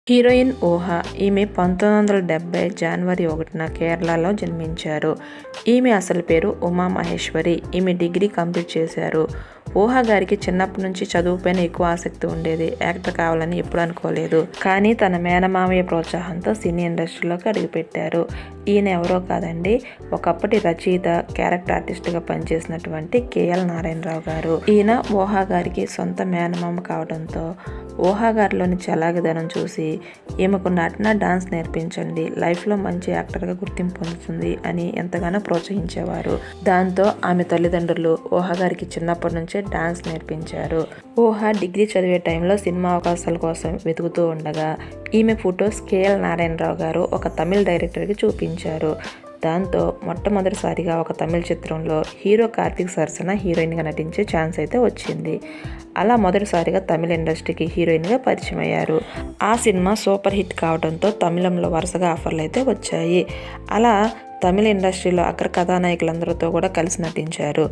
Heroine ఊహ. ఈమె 1970 జనవరి 1న కేరళలో జన్మించారు. ఈమె అసలు పేరు ఉమా మహేశ్వరి. ఈమె డిగ్రీ కంప్లీట్ చేశారు. ఊహ గారికి చిన్నప్పటి నుంచి చదువుపైన ఎక్కువ ఆసక్తి ఉండేది. యాక్టర్ కావాలని ఎప్పుడు అనుకోలేదు. కానీ తన మేనమామయ్య ప్రోత్సాహంతో సినీ ఇండస్ట్రీలోకి అడుగుపెట్టారు. ఈయన ఎవరో కాదండి, ఒకప్పటి రచయిత, క్యారెక్టర్ ఆర్టిస్ట్గా పనిచేసినటువంటి కేఎల్ నారాయణరావు గారు. ఈయన ఊహ గారికి సొంత మేనమామ కావడంతో ఊహ గారిలోని చలాకిదనం చూసి ఈమెకు నటన, డాన్స్ నేర్పించండి, లైఫ్లో మంచి యాక్టర్గా గుర్తింపు పొందుతుంది అని ఎంతగానో ప్రోత్సహించేవారు. దాంతో ఆమె తల్లిదండ్రులు ఊహ గారికి చిన్నప్పటి నుంచే డాన్స్ నేర్పించారు. ఊహ డిగ్రీ చదివే టైంలో సినిమా అవకాశాల కోసం వెతుకుతూ ఉండగా ఈమె ఫొటోస్ కేఎల్ నారాయణరావు గారు ఒక తమిళ డైరెక్టర్కి చూపించారు. దాంతో మొట్టమొదటిసారిగా ఒక తమిళ చిత్రంలో హీరో కార్తీక్ సరసన హీరోయిన్గా నటించే ఛాన్స్ అయితే వచ్చింది. అలా మొదటిసారిగా తమిళ ఇండస్ట్రీకి హీరోయిన్గా పరిచయం అయ్యారు. ఆ సినిమా సూపర్ హిట్ కావడంతో తమిళంలో వరుసగా ఆఫర్లు అయితే వచ్చాయి. అలా తమిళ ఇండస్ట్రీలో అగ్ర కథానాయకులందరితో కూడా కలిసి నటించారు.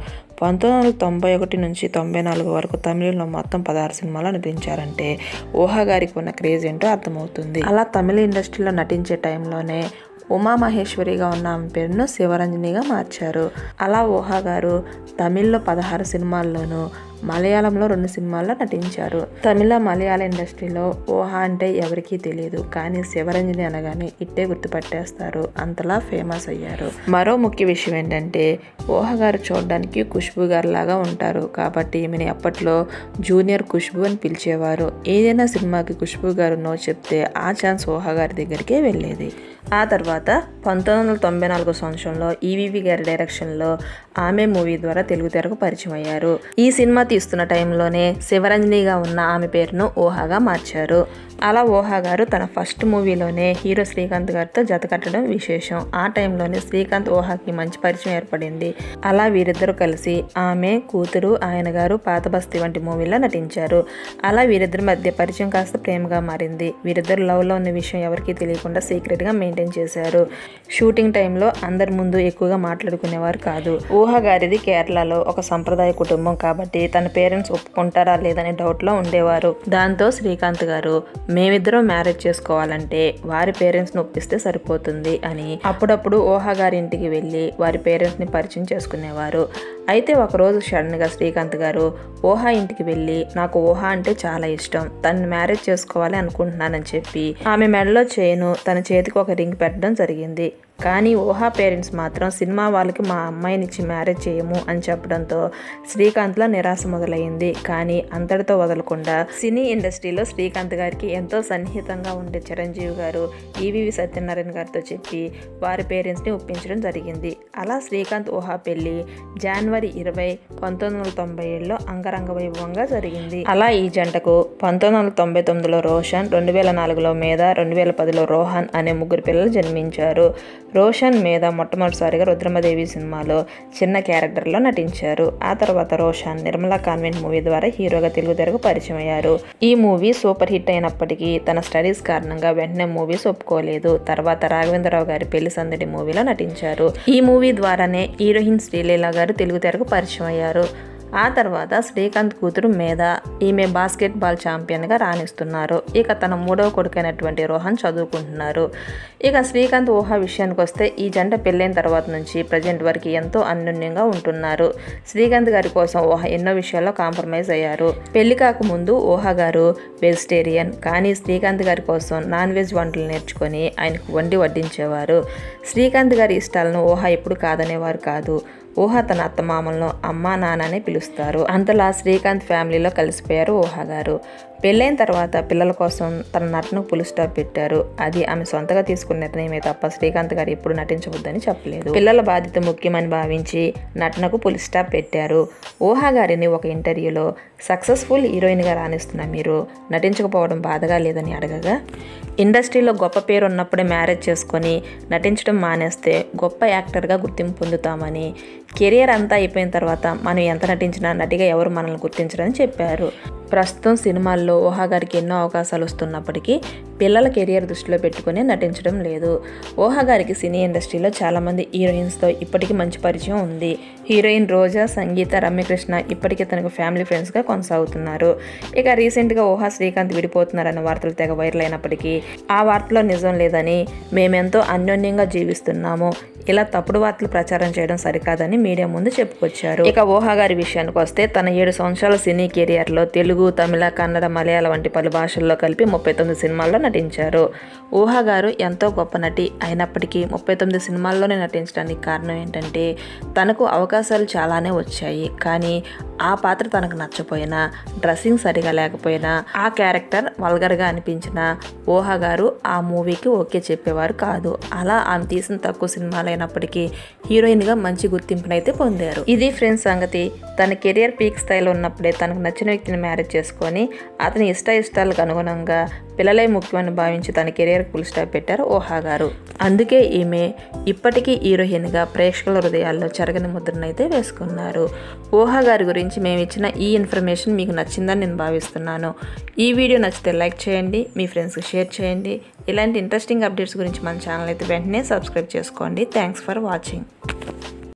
1991 నుంచి 94 వరకు తమిళంలో మొత్తం 16 సినిమాలు నటించారంటే ఊహ గారికి ఉన్న క్రేజ్ ఏంటో అర్థమవుతుంది. అలా తమిళ ఇండస్ట్రీలో నటించే టైంలోనే ఉమా మహేశ్వరిగా ఉన్న ఆమె పేరును శివరంజనిగా మార్చారు. అలా ఊహ గారు తమిళ్లో 16 సినిమాల్లోనూ, మలయాళంలో 2 సినిమాల్లో నటించారు. తమిళ, మలయాళ ఇండస్ట్రీలో ఊహ అంటే ఎవరికీ తెలియదు, కానీ శివరంజని అనగానే ఇట్టే గుర్తుపట్టేస్తారు. అంతలా ఫేమస్ అయ్యారు. మరో ముఖ్య విషయం ఏంటంటే ఊహ గారు చూడడానికి ఖుష్బూ గారు లాగా ఉంటారు. కాబట్టి ఈమెని అప్పట్లో జూనియర్ ఖుష్బూ అని పిలిచేవారు. ఏదైనా సినిమాకి ఖుష్బూ గారు నో చెప్తే ఆ ఛాన్స్ ఊహ గారి దగ్గరికే వెళ్ళేది. ఆ తర్వాత 1994 సంవత్సరంలో ఈవీవి గారి డైరెక్షన్లో ఆమె మూవీ ద్వారా తెలుగు తెరకు పరిచయం అయ్యారు. ఈ సినిమా తీస్తున్న టైంలోనే శివరంజనిగా ఉన్న ఆమె పేరును ఊహగా మార్చారు. అలా ఊహ గారు తన ఫస్ట్ మూవీలోనే హీరో శ్రీకాంత్ గారితో జత కట్టడం విశేషం. ఆ టైంలోనే శ్రీకాంత్ ఊహకి మంచి పరిచయం ఏర్పడింది. అలా వీరిద్దరూ కలిసి ఆమె, కూతురు, ఆయన గారు, పాత బస్తీ వంటి మూవీలో నటించారు. అలా వీరిద్దరి మధ్య పరిచయం కాస్త ప్రేమగా మారింది. వీరిద్దరు లవ్లో ఉన్న విషయం ఎవరికీ తెలియకుండా సీక్రెట్గా మెయింటైన్ చేశారు. షూటింగ్ టైంలో అందరి ముందు ఎక్కువగా మాట్లాడుకునేవారు కాదు. ఊహ గారిది కేరళలో ఒక సంప్రదాయ కుటుంబం కాబట్టి తన పేరెంట్స్ ఒప్పుకుంటారా లేదని డౌట్లో ఉండేవారు. దాంతో శ్రీకాంత్ గారు మేమిద్దరం మ్యారేజ్ చేసుకోవాలంటే వారి పేరెంట్స్ని ఒప్పిస్తే సరిపోతుంది అని అప్పుడప్పుడు ఊహ గారి ఇంటికి వెళ్ళి వారి పేరెంట్స్ని పరిచయం చేసుకునేవారు. అయితే ఒకరోజు సడన్గా శ్రీకాంత్ గారు ఊహ ఇంటికి వెళ్ళి నాకు ఊహ అంటే చాలా ఇష్టం, తనని మ్యారేజ్ చేసుకోవాలి అనుకుంటున్నానని చెప్పి ఆమె మెడలో చైను, తన చేతికి ఒక రింగ్ పెట్టడం జరిగింది. కానీ ఊహ పేరెంట్స్ మాత్రం సినిమా వాళ్ళకి మా అమ్మాయినిచ్చి మ్యారేజ్ చేయము అని చెప్పడంతో శ్రీకాంత్లో నిరాశ మొదలైంది. కానీ అంతటితో వదలకుండా సినీ ఇండస్ట్రీలో శ్రీకాంత్ గారికి ఎంతో సన్నిహితంగా ఉండే చిరంజీవి గారు ఈవీవి సత్యనారాయణ గారితో చెప్పి వారి పేరెంట్స్ని ఒప్పించడం జరిగింది. అలా శ్రీకాంత్ ఊహ పెళ్లి జనవరి 20, 1997లో అంగరంగ వైభవంగా జరిగింది. అలా ఈ జంటకు 1999లో రోషన్, 2004లో మేధ, 2010లో రోహన్ అనే 3 పిల్లలు జన్మించారు. రోషన్, మేధ మొట్టమొదటిసారిగా రుద్రమదేవి సినిమాలో చిన్న క్యారెక్టర్లో నటించారు. ఆ తర్వాత రోషన్ నిర్మలా కాన్వెంట్ మూవీ ద్వారా హీరోగా తెలుగు తెరకు పరిచయం అయ్యారు. ఈ మూవీ సూపర్ హిట్ అయినప్పటికీ తన స్టడీస్ కారణంగా వెంటనే మూవీస్ ఒప్పుకోలేదు. తర్వాత రాఘవేంద్రరావు గారి పెళ్లి సందడి మూవీలో నటించారు. ఈ మూవీ ద్వారానే హీరోయిన్ శ్రీలీల గారు తెలుగు తెరకు పరిచయం అయ్యారు. ఆ తర్వాత శ్రీకాంత్ కూతురు మేధ, ఈమె బాస్కెట్బాల్ ఛాంపియన్గా రాణిస్తున్నారు. ఇక తన 3వ కొడుకైనటువంటి రోహన్ చదువుకుంటున్నారు. ఇక శ్రీకాంత్ ఊహ విషయానికి వస్తే ఈ జంట పెళ్ళైన తర్వాత నుంచి ప్రజెంట్ వరకు ఎంతో అన్యోన్యంగా ఉంటున్నారు. శ్రీకాంత్ గారి కోసం ఊహ ఎన్నో విషయాల్లో కాంప్రమైజ్ అయ్యారు. పెళ్లి కాకముందు ఊహ గారు వెజిటేరియన్, కానీ శ్రీకాంత్ గారి కోసం నాన్ వెజ్ వంటలు నేర్చుకొని ఆయనకు వండి వడ్డించేవారు. శ్రీకాంత్ గారి ఇష్టాలను ఊహ ఎప్పుడు కాదనేవారు కాదు. ఊహ తన అత్తమామలను అమ్మా, నాన్న అని పిలుస్తారు. అంతలా శ్రీకాంత్ ఫ్యామిలీలో కలిసిపోయారు ఊహ గారు. పెళ్ళైన తర్వాత పిల్లల కోసం తన నటనకు ఫుల్ స్టాప్ పెట్టారు. అది ఆమె సొంతగా తీసుకున్న నిర్ణయమే తప్ప శ్రీకాంత్ గారు ఎప్పుడు నటించవద్దని చెప్పలేదు. పిల్లల బాధ్యత ముఖ్యమని భావించి నటనకు ఫుల్ స్టాప్ పెట్టారు. ఊహ గారిని ఒక ఇంటర్వ్యూలో సక్సెస్ఫుల్ హీరోయిన్గా రాణిస్తున్న మీరు నటించకపోవడం బాధగా లేదని అడగగా, ఇండస్ట్రీలో గొప్ప పేరు ఉన్నప్పుడే మ్యారేజ్ చేసుకొని నటించడం మానేస్తే గొప్ప యాక్టర్గా గుర్తింపు పొందుతామని, కెరియర్ అంతా అయిపోయిన తర్వాత మనం ఎంత నటించినా నటిగా ఎవరు మనల్ని గుర్తించరని చెప్పారు. ప్రస్తుతం సినిమాల్లో ఊహా గారికి ఎన్నో అవకాశాలు వస్తున్నప్పటికీ పిల్లల కెరియర్ దృష్టిలో పెట్టుకుని నటించడం లేదు. ఊహా గారికి సినీ ఇండస్ట్రీలో చాలామంది హీరోయిన్స్తో ఇప్పటికీ మంచి పరిచయం ఉంది. హీరోయిన్ రోజా, సంగీత, రమ్యకృష్ణ ఇప్పటికీ తనకు ఫ్యామిలీ ఫ్రెండ్స్గా కొనసాగుతున్నారు. ఇక రీసెంట్గా ఊహా శ్రీకాంత్ విడిపోతున్నారన్న వార్తలు తెగ వైరల్ అయినప్పటికీ ఆ వార్తలో నిజం లేదని, మేమెంతో అన్యోన్యంగా జీవిస్తున్నాము, ఇలా తప్పుడు వార్తలు ప్రచారం చేయడం సరికాదని మీడియా ముందు చెప్పుకొచ్చారు. ఇక ఊహా గారి విషయానికి వస్తే తన 7 సంవత్సరాల సినీ కెరియర్లో తెలుగు, తమిళ, కన్నడ, మలయాళం వంటి పలు భాషల్లో కలిపి 39 సినిమాల్లో నటించారు. ఊహా గారు ఎంతో గొప్ప నటి అయినప్పటికీ 39 సినిమాల్లోనే నటించడానికి కారణం ఏంటంటే తనకు అవకాశాలు చాలానే వచ్చాయి. కానీ ఆ పాత్ర తనకు నచ్చపోయినా, డ్రెస్సింగ్ సరిగా లేకపోయినా, ఆ క్యారెక్టర్ వల్గర్గా అనిపించినా ఊహా గారు ఆ మూవీకి ఓకే చెప్పేవారు కాదు. అలా ఆమె తీసిన తక్కువ సినిమాలు అయినప్పటికీ హీరోయిన్గా మంచి గుర్తింపునైతే పొందారు. ఇది ఫ్రెండ్స్ సంగతి. తన కెరియర్ పీక్ స్థాయిలో ఉన్నప్పుడే తనకు నచ్చిన వ్యక్తిని మ్యారేజ్ చేసుకొని అతని ఇష్టాలకు అనుగుణంగా పిల్లలే ముఖ్యమని భావించి తన కెరియర్కి ఫుల్ స్టాప్ పెట్టారు ఊహా గారు. అందుకే ఈమె ఇప్పటికీ హీరోయిన్గా ప్రేక్షకుల హృదయాల్లో చెరగని ముద్రనైతే వేసుకున్నారు. ఊహా గారి గురించి మేము ఇచ్చిన ఈ ఇన్ఫర్మేషన్ మీకు నచ్చిందని నేను భావిస్తున్నాను. ఈ వీడియో నచ్చితే లైక్ చేయండి, మీ ఫ్రెండ్స్కి షేర్ చేయండి. ఇలాంటి ఇంట్రెస్టింగ్ అప్డేట్స్ గురించి మన ఛానల్ అయితే వెంటనే సబ్స్క్రైబ్ చేసుకోండి. Thanks for watching.